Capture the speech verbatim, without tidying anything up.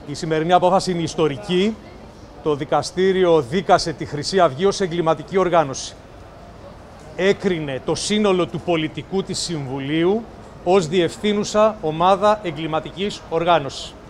Η σημερινή απόφαση είναι ιστορική. Το δικαστήριο δίκασε τη Χρυσή Αυγή ως εγκληματική οργάνωση. Έκρινε το σύνολο του πολιτικού της Συμβουλίου ως διευθύνουσα ομάδα εγκληματικής οργάνωσης.